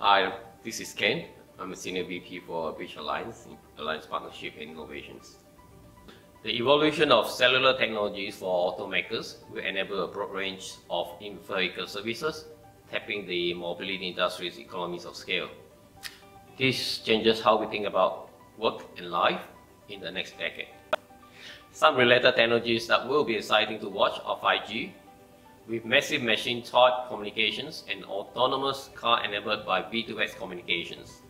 Hi, this is Ken. I'm a Senior VP for Bridge Alliance Partnership and Innovations. The evolution of cellular technologies for automakers will enable a broad range of in-vehicle services, tapping the mobility industry's economies of scale. This changes how we think about work and life in the next decade. Some related technologies that will be exciting to watch are 5G, with massive machine-taught communications and autonomous car enabled by V2X communications.